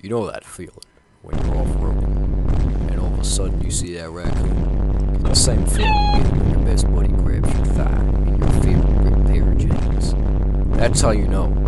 You know that feeling when you're off-roading and all of a sudden you see that raccoon. It's the same feeling you get when your best buddy grabs your thigh in your favorite pair of jeans. That's how you know